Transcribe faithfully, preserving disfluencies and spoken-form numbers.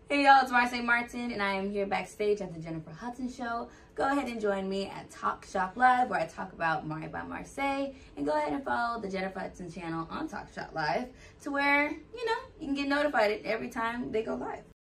Hey y'all, it's Marsai Martin, and I am here backstage at the Jennifer Hudson show. Go ahead and join me at Talk Shop Live, where I talk about Mari by Marsai, and go ahead and follow the Jennifer Hudson channel on Talk Shop Live, to where, you know, you can get notified every time they go live.